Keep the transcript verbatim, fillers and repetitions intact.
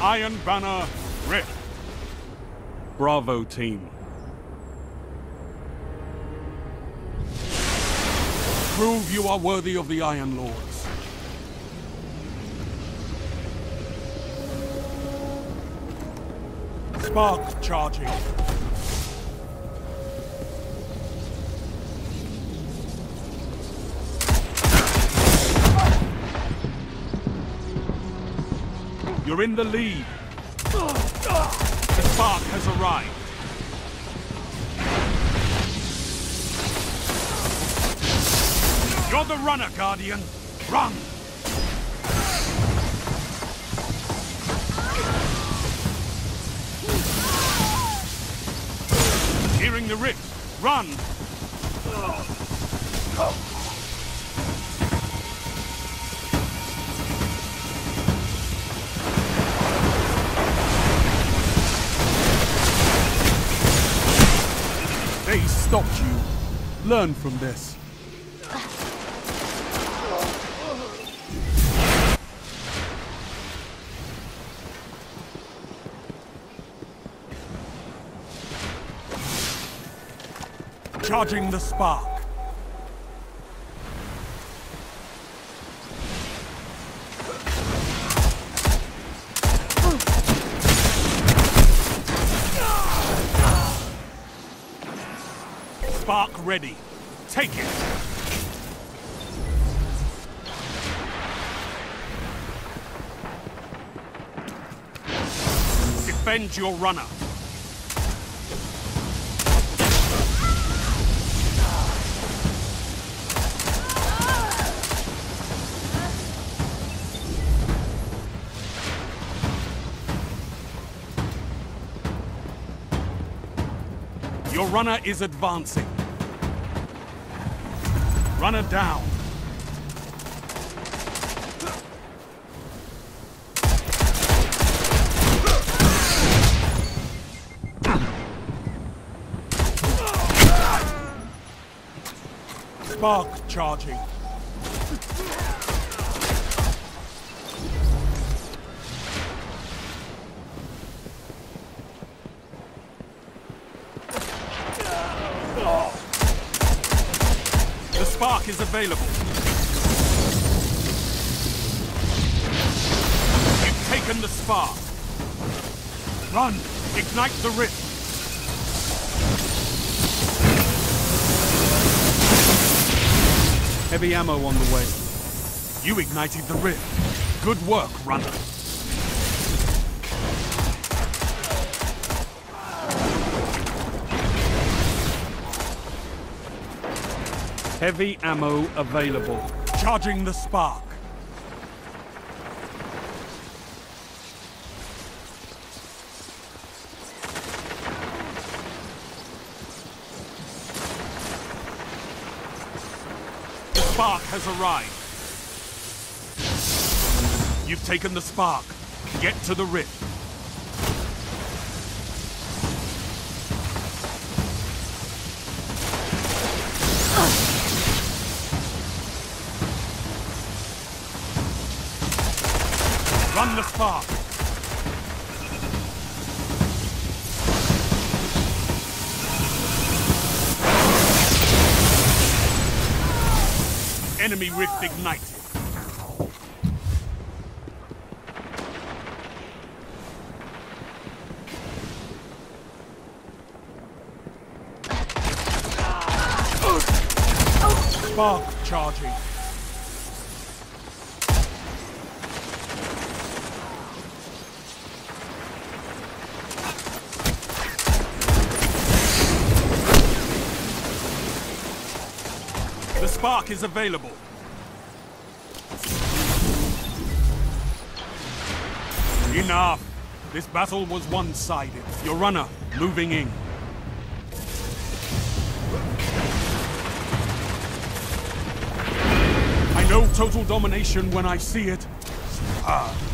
Iron Banner Rift. Bravo, team. Prove you are worthy of the Iron Lords. Spark charging. You're in the lead. The spark has arrived. You're the runner, Guardian. Run! Hearing the rift. Run! They stopped you. Learn from this. Charging the spark. Spark ready. Take it. Defend your runner. Your runner is advancing. Runner down. Spark charging. The spark is available. You've taken the spark. Run! Ignite the rift! Heavy ammo on the way. You ignited the rift. Good work, runner. Heavy ammo available. Charging the spark. The spark has arrived. You've taken the spark. Get to the rift. Run the spark. Enemy rift ignited. Spark charging. The spark is available. Enough. This battle was one-sided. Your runner, moving in. I know total domination when I see it. Ah.